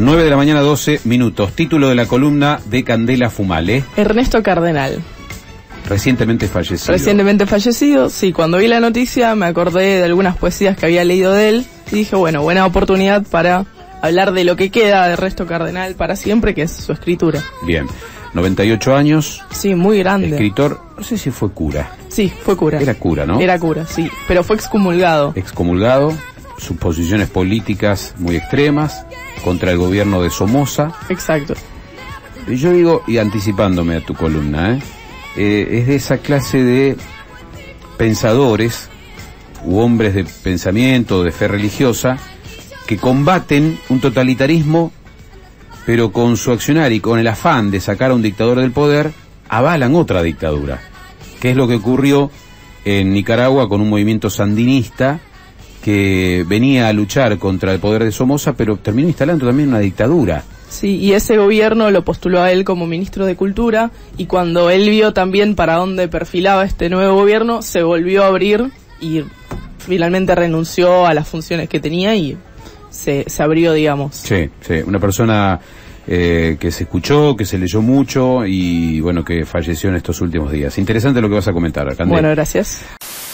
9 de la mañana, 12 minutos. Título de la columna de Candela Fumale. Ernesto Cardenal. Recientemente fallecido. Recientemente fallecido, sí. Cuando vi la noticia me acordé de algunas poesías que había leído de él y dije, bueno, buena oportunidad para hablar de lo que queda de Ernesto Cardenal para siempre, que es su escritura. Bien. 98 años. Sí, muy grande. Escritor, no sé si fue cura. Sí, fue cura. Era cura, ¿no? Era cura, sí. Pero fue excomulgado. Excomulgado. Sus posiciones políticas muy extremas contra el gobierno de Somoza. Exacto. Yo digo, y anticipándome a tu columna, es de esa clase de pensadores u hombres de pensamiento, de fe religiosa, que combaten un totalitarismo, pero con su accionar y con el afán de sacar a un dictador del poder, avalan otra dictadura, que es lo que ocurrió en Nicaragua con un movimiento sandinista que venía a luchar contra el poder de Somoza, pero terminó instalando también una dictadura. Sí, y ese gobierno lo postuló a él como ministro de Cultura, y cuando él vio también para dónde perfilaba este nuevo gobierno, se volvió a abrir y finalmente renunció a las funciones que tenía y se abrió, digamos. Sí, sí, una persona que se escuchó, que se leyó mucho y bueno, que falleció en estos últimos días. Interesante lo que vas a comentar, Candela. Bueno, gracias.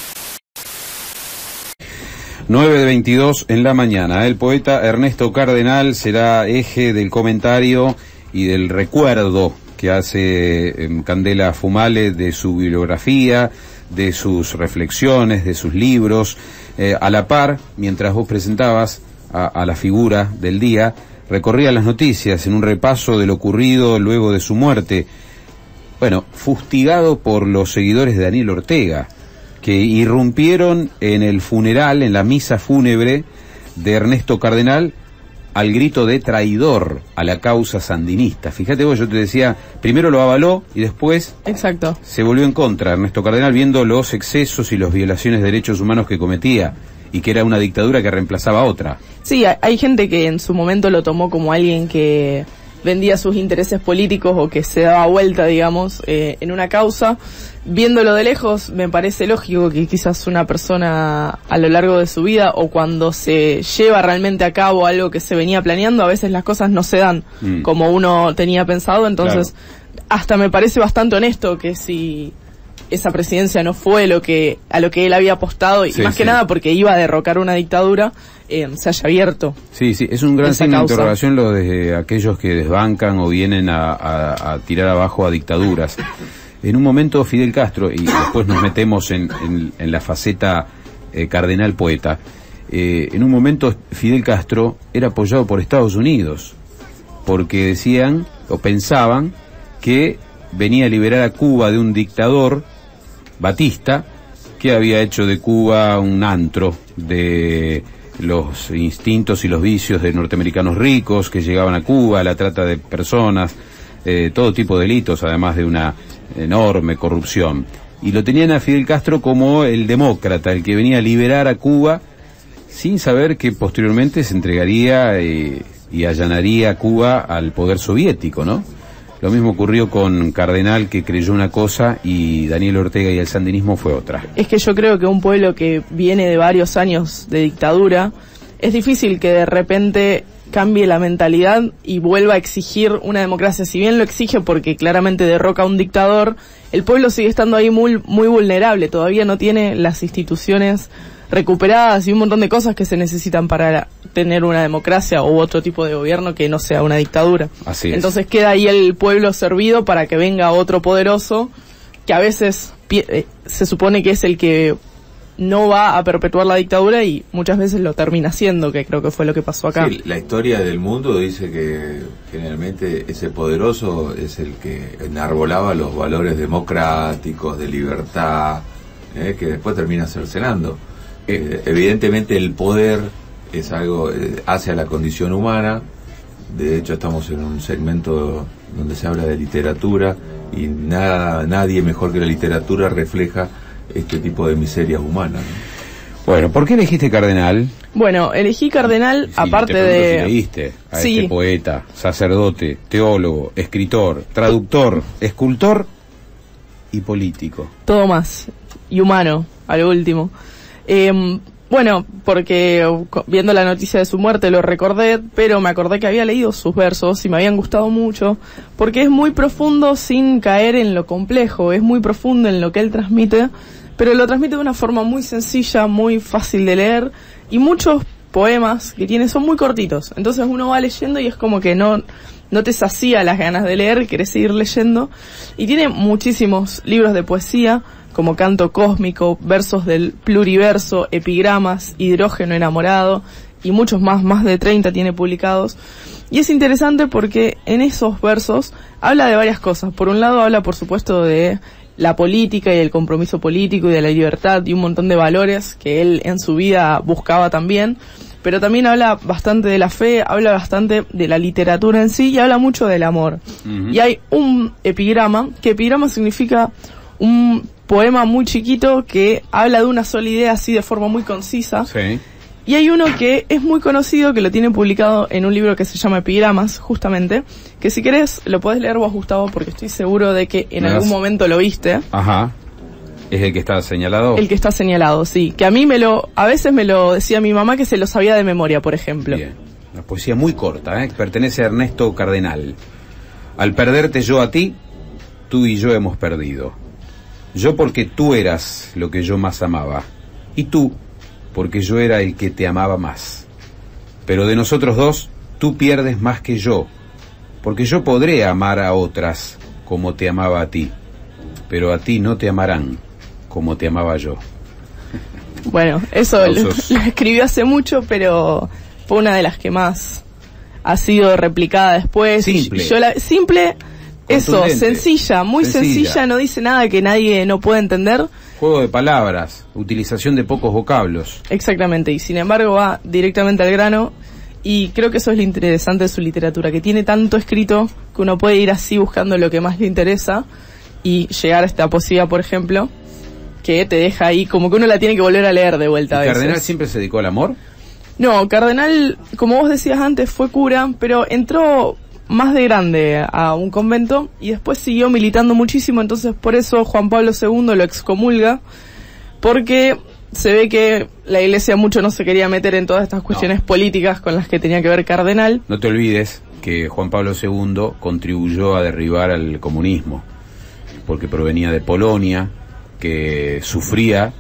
9:22 en la mañana. El poeta Ernesto Cardenal será eje del comentario y del recuerdo que hace Candela Fumale de su bibliografía, de sus reflexiones, de sus libros. A la par, mientras vos presentabas a la figura del día, recorría las noticias en un repaso de lo ocurrido luego de su muerte. Bueno, fustigado por los seguidores de Daniel Ortega, que irrumpieron en el funeral, en la misa fúnebre de Ernesto Cardenal, al grito de traidor a la causa sandinista. Fíjate vos, yo te decía, primero lo avaló y después Exacto. se volvió en contra Ernesto Cardenal, viendo los excesos y las violaciones de derechos humanos que cometía, y que era una dictadura que reemplazaba a otra. Sí, hay gente que en su momento lo tomó como alguien que vendía sus intereses políticos o que se daba vuelta, digamos, en una causa. Viéndolo de lejos, me parece lógico que quizás una persona a lo largo de su vida, o cuando se lleva realmente a cabo algo que se venía planeando, a veces las cosas no se dan como uno tenía pensado. Entonces, claro, hasta me parece bastante honesto que si esa presidencia no fue a lo que él había apostado, y sí, más que nada porque iba a derrocar una dictadura, se haya abierto. Sí, sí, es un gran signo de interrogación lo de aquellos que desbancan o vienen a tirar abajo a dictaduras. En un momento Fidel Castro, y después nos metemos en la faceta cardenal poeta, en un momento Fidel Castro era apoyado por Estados Unidos, porque decían o pensaban que venía a liberar a Cuba de un dictador, Batista, que había hecho de Cuba un antro de los instintos y los vicios de norteamericanos ricos que llegaban a Cuba, la trata de personas, todo tipo de delitos, además de una enorme corrupción. Y lo tenían a Fidel Castro como el demócrata, el que venía a liberar a Cuba, sin saber que posteriormente se entregaría y allanaría a Cuba al poder soviético, ¿no? Lo mismo ocurrió con Cardenal, que creyó una cosa y Daniel Ortega y el sandinismo fue otra. Es que yo creo que un pueblo que viene de varios años de dictadura, es difícil que de repente cambie la mentalidad y vuelva a exigir una democracia. Si bien lo exige porque claramente derroca a un dictador, el pueblo sigue estando ahí muy vulnerable, todavía no tiene las instituciones recuperadas y un montón de cosas que se necesitan para tener una democracia u otro tipo de gobierno que no sea una dictadura. Así es. Entonces queda ahí el pueblo servido para que venga otro poderoso que a veces se supone que es el que no va a perpetuar la dictadura y muchas veces lo termina haciendo, que creo que fue lo que pasó acá. Sí, la historia del mundo dice que generalmente ese poderoso es el que enarbolaba los valores democráticos, de libertad, que después termina cercenando. Evidentemente el poder es algo, hace a la condición humana. De hecho estamos en un segmento donde se habla de literatura y nadie mejor que la literatura refleja este tipo de miserias humanas, ¿no? Bueno, ¿por qué elegiste Cardenal? Bueno, elegí Cardenal, sí, aparte de... Si leíste a este poeta, sacerdote, teólogo, escritor, traductor, escultor y político. Todo más, y humano, a lo último. Bueno, porque viendo la noticia de su muerte lo recordé, pero me acordé que había leído sus versos y me habían gustado mucho, porque es muy profundo sin caer en lo complejo, es muy profundo en lo que él transmite, pero lo transmite de una forma muy sencilla, muy fácil de leer, y muchos poemas que tiene son muy cortitos, entonces uno va leyendo y es como que no te sacía las ganas de leer, querés seguir leyendo, y tiene muchísimos libros de poesía, como Canto Cósmico, versos del pluriverso, epigramas, Hidrógeno enamorado, y muchos más de 30 tiene publicados. Y es interesante porque en esos versos habla de varias cosas. Por un lado habla, por supuesto, de la política y el compromiso político y de la libertad y un montón de valores que él en su vida buscaba también. Pero también habla bastante de la fe, habla bastante de la literatura en sí y habla mucho del amor. Uh-huh. Y hay un epigrama, que epigrama significa un poema muy chiquito que habla de una sola idea así de forma muy concisa. Sí. Y hay uno que es muy conocido, que lo tiene publicado en un libro que se llama Epigramas, justamente, que si querés lo podés leer vos, Gustavo, porque estoy seguro de que en algún momento lo viste. Ajá. ¿Es el que está señalado? El que está señalado, sí. Que a veces me lo decía mi mamá que se lo sabía de memoria, por ejemplo. Bien. Una poesía muy corta, pertenece a Ernesto Cardenal. Al perderte yo a ti, tú y yo hemos perdido. Yo porque tú eras lo que yo más amaba, y tú porque yo era el que te amaba más. Pero de nosotros dos, tú pierdes más que yo, porque yo podré amar a otras como te amaba a ti, pero a ti no te amarán como te amaba yo. Bueno, eso lo escribió hace mucho, pero fue una de las que más ha sido replicada después. Simple. Simple. Eso, sencilla, muy sencilla, no dice nada que nadie no pueda entender. Juego de palabras, utilización de pocos vocablos. Exactamente, y sin embargo va directamente al grano, y creo que eso es lo interesante de su literatura, que tiene tanto escrito que uno puede ir así buscando lo que más le interesa y llegar a esta poesía, por ejemplo, que te deja ahí como que uno la tiene que volver a leer de vuelta a veces. ¿Cardenal siempre se dedicó al amor? No, Cardenal, como vos decías antes, fue cura, pero entró más de grande a un convento y después siguió militando muchísimo, entonces por eso Juan Pablo II lo excomulga, porque se ve que la Iglesia mucho no se quería meter en todas estas cuestiones políticas con las que tenía que ver Cardenal. No te olvides que Juan Pablo II contribuyó a derribar al comunismo, porque provenía de Polonia, que sufría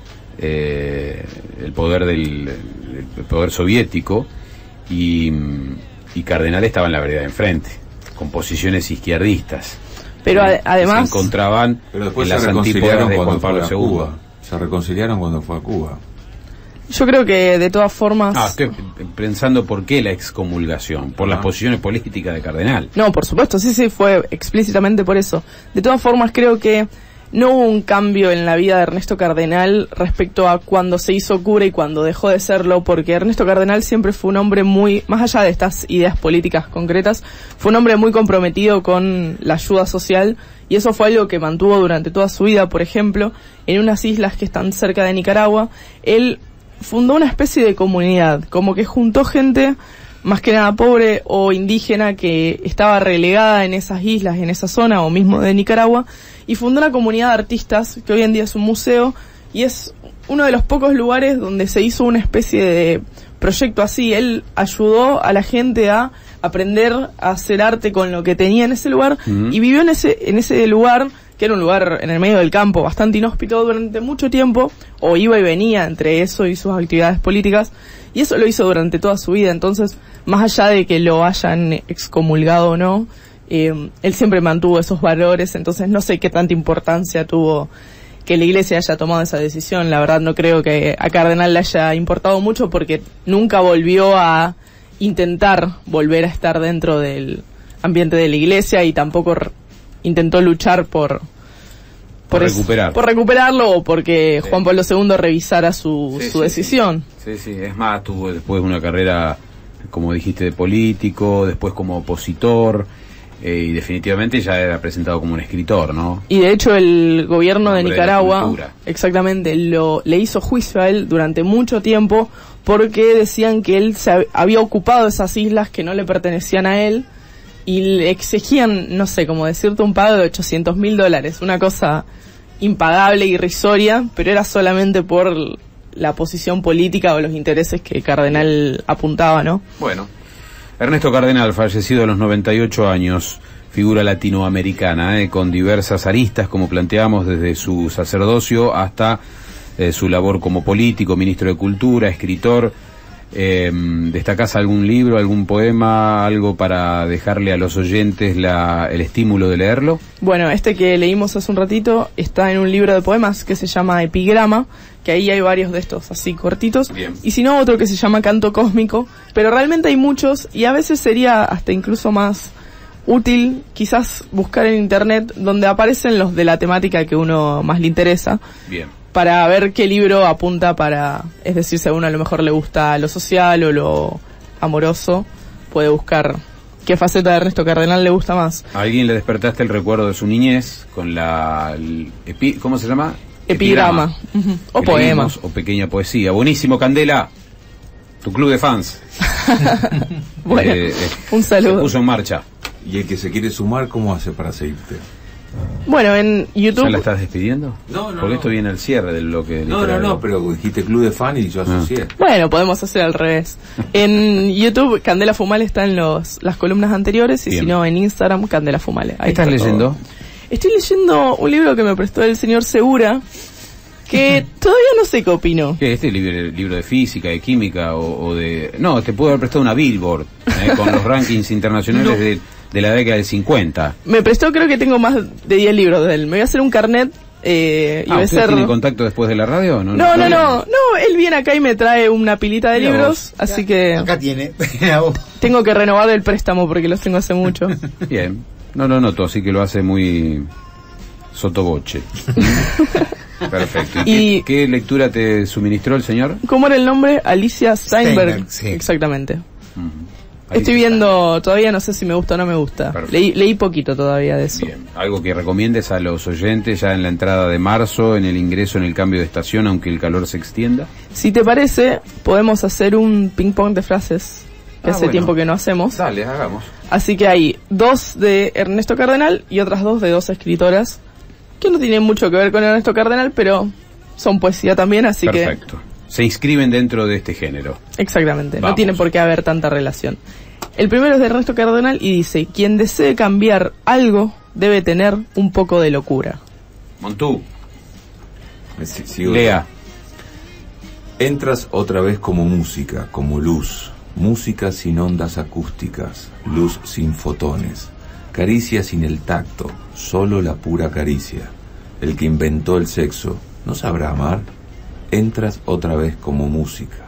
el poder el poder soviético, y Cardenal estaba en la vereda de enfrente, con posiciones izquierdistas. Pero además se encontraban en las antípodas de Juan Pablo II. Se reconciliaron cuando fue a Cuba. Yo creo que de todas formas... estoy pensando por qué la excomulgación, por las posiciones políticas de Cardenal. No, por supuesto, sí, fue explícitamente por eso. De todas formas creo que no hubo un cambio en la vida de Ernesto Cardenal respecto a cuando se hizo cura y cuando dejó de serlo, porque Ernesto Cardenal siempre fue un hombre muy, más allá de estas ideas políticas concretas, fue un hombre muy comprometido con la ayuda social, y eso fue algo que mantuvo durante toda su vida. Por ejemplo, en unas islas que están cerca de Nicaragua, él fundó una especie de comunidad, como que juntó gente más que nada pobre o indígena que estaba relegada en esas islas, en esa zona o mismo de Nicaragua, y fundó una comunidad de artistas que hoy en día es un museo y es uno de los pocos lugares donde se hizo una especie de proyecto así. Él ayudó a la gente a aprender a hacer arte con lo que tenía en ese lugar, y vivió en ese lugar, que era un lugar en el medio del campo bastante inhóspito durante mucho tiempo, o iba y venía entre eso y sus actividades políticas, y eso lo hizo durante toda su vida. Entonces, más allá de que lo hayan excomulgado o no, él siempre mantuvo esos valores. Entonces no sé qué tanta importancia tuvo que la Iglesia haya tomado esa decisión. La verdad no creo que a Cardenal le haya importado mucho, porque nunca volvió a intentar volver a estar dentro del ambiente de la Iglesia, y tampoco intentó luchar por recuperarlo, o porque Juan Pablo II revisara su decisión. Sí, es más, tuvo después una carrera, como dijiste, de político, después como opositor, y definitivamente ya era presentado como un escritor, ¿no? Y de hecho el gobierno de Nicaragua, exactamente, le hizo juicio a él durante mucho tiempo, porque decían que él se había ocupado esas islas que no le pertenecían a él, y le exigían, no sé, como decirte, un pago de $800,000, una cosa impagable, irrisoria, pero era solamente por la posición política o los intereses que Cardenal apuntaba, ¿no? Bueno, Ernesto Cardenal, fallecido a los 98 años, figura latinoamericana, con diversas aristas, como planteamos, desde su sacerdocio hasta su labor como político, ministro de Cultura, escritor. ¿Destacás algún libro, algún poema, algo para dejarle a los oyentes el estímulo de leerlo? Bueno, este que leímos hace un ratito está en un libro de poemas que se llama Epigrama, que ahí hay varios de estos así cortitos. Bien. Y si no, otro que se llama Canto Cósmico, pero realmente hay muchos y a veces sería hasta incluso más útil quizás buscar en internet donde aparecen los de la temática que uno más le interesa. Bien. Para ver qué libro apunta para, es decir, si a uno a lo mejor le gusta lo social o lo amoroso, puede buscar qué faceta de Ernesto Cardenal le gusta más. ¿A alguien le despertaste el recuerdo de su niñez con ¿cómo se llama? Epigrama. Uh-huh. O poema. O pequeña poesía. Buenísimo, Candela. Tu club de fans. Bueno, un saludo. Se puso en marcha. Y el que se quiere sumar, ¿cómo hace para seguirte? Bueno, en YouTube... ¿Ya la estás despidiendo? No. Porque esto viene al cierre del bloque. No, pero dijiste club de fan y yo asocié. Bueno, podemos hacer al revés. En YouTube, Candela Fumale está en las columnas anteriores y Bien. si no, en Instagram, Candela Fumale. ¿Qué estás leyendo? Estoy leyendo un libro que me prestó el señor Segura, que todavía no sé qué opino. ¿Qué es este libro de física, de química o de...? No, te puedo haber prestado una Billboard con los rankings internacionales de la década del 50. Me prestó, creo que tengo más de 10 libros de él. Me voy a hacer un carnet y voy a ¿Usted hacer... tiene contacto después de la radio? No, él viene acá y me trae una pilita de libros, así que... Acá tiene. Tengo que renovar el préstamo porque los tengo hace mucho. Bien, no lo noto, así que lo hace muy sotoboche. Perfecto. ¿Y qué lectura te suministró el señor? ¿Cómo era el nombre? Alicia Steinberg. Sí. Exactamente. Uh-huh. Estoy viendo, todavía no sé si me gusta o no me gusta. Leí poquito todavía de eso. Bien. Algo que recomiendes a los oyentes ya en la entrada de marzo, en el ingreso en el cambio de estación, aunque el calor se extienda. Si te parece, podemos hacer un ping pong de frases que hace tiempo que no hacemos. Dale, hagamos. Así que hay 2 de Ernesto Cardenal y otras 2 de 2 escritoras que no tienen mucho que ver con Ernesto Cardenal, pero son poesía también, así Perfecto. Se inscriben dentro de este género. Exactamente, Vamos. no tiene por qué haber tanta relación. El primero es de Ernesto Cardenal y dice: quien desee cambiar algo debe tener un poco de locura. Montú. Sigo. Lea. Entras otra vez como música, como luz. Música sin ondas acústicas, luz sin fotones. Caricia sin el tacto, solo la pura caricia. El que inventó el sexo, ¿no sabrá amar? Entras otra vez como música.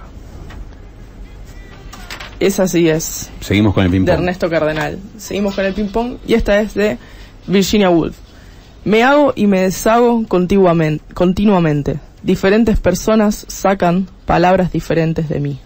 Esa sí es. Seguimos con el ping-pong. De Ernesto Cardenal. Seguimos con el ping-pong y esta es de Virginia Woolf. Me hago y me deshago continuamente. Diferentes personas sacan palabras diferentes de mí.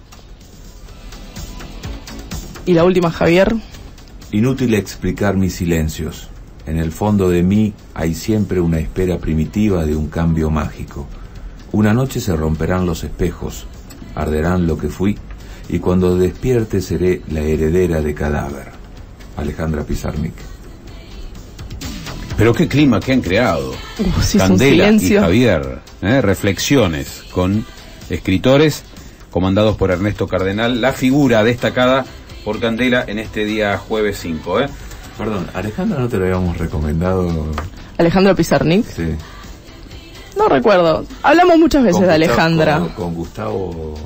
Y la última, Javier. Inútil explicar mis silencios. En el fondo de mí hay siempre una espera primitiva de un cambio mágico. Una noche se romperán los espejos, arderán lo que fui, y cuando despierte seré la heredera de cadáver. Alejandra Pizarnik. Pero qué clima que han creado. Sí, Candela y Javier. Reflexiones con escritores comandados por Ernesto Cardenal, la figura destacada por Candela en este día jueves 5. Perdón, Alejandra, ¿no te lo habíamos recomendado? Alejandra Pizarnik. Sí. No recuerdo. Hablamos muchas veces de Alejandra. Con Gustavo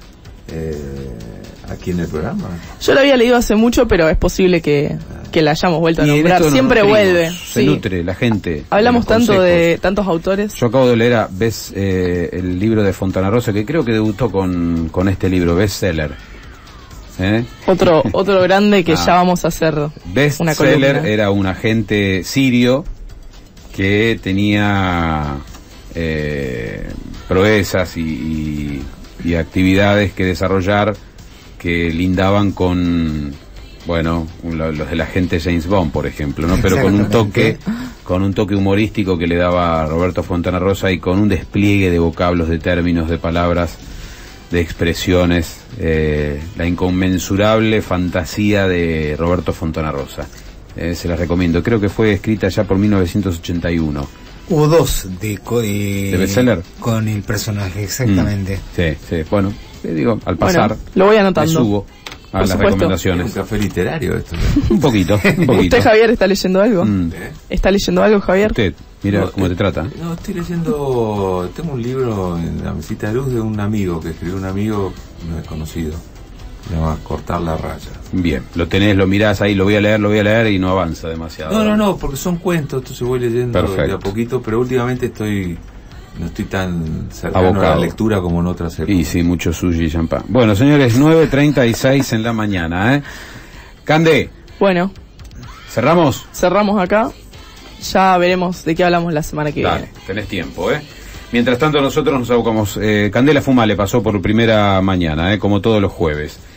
aquí en el programa. Yo la había leído hace mucho, pero es posible que la hayamos vuelto a nombrar. Siempre vuelve. Se nutre la gente. Hablamos tanto de tantos autores. Yo acabo de leer el libro de Fontana Rosa, que creo que debutó con este libro, bestseller. Otro grande que ya vamos a hacer una columna. Bestseller era un agente sirio que tenía proezas y actividades que desarrollar que lindaban con, bueno, los del agente James Bond, por ejemplo, ¿no? Pero con un toque humorístico que le daba Roberto Fontana Rosa y con un despliegue de vocablos, de términos, de palabras, de expresiones, la inconmensurable fantasía de Roberto Fontana Rosa. Se las recomiendo. Creo que fue escrita ya por 1981. Hubo dos ¿De bestseller? con el personaje, exactamente. Sí, bueno, digo, al pasar, Bueno, lo voy anotando. le subo a las supuesto. Es un recomendaciones. café literario esto, ¿no? Un poquito. ¿Usted, Javier, está leyendo algo? ¿Está leyendo algo, Javier? Usted, mira No, cómo te trata. No, estoy leyendo, tengo un libro en la mesita de luz de un amigo, que escribió un amigo no desconocido. Se llama Cortar la raya. Bien, lo tenés, lo mirás ahí, lo voy a leer y no avanza demasiado. No, porque son cuentos, entonces voy leyendo Perfecto. de a poquito, pero últimamente no estoy tan cercano Abocado. a la lectura como en otras épocas. Y sí, mucho sushi y champán. Bueno, señores, 9:36 en la mañana, Cande, Bueno, ¿cerramos? cerramos acá. Ya veremos de qué hablamos la semana que Dale, viene. tenés tiempo, Mientras tanto nosotros nos abocamos, Candela Fumale pasó por primera mañana, como todos los jueves.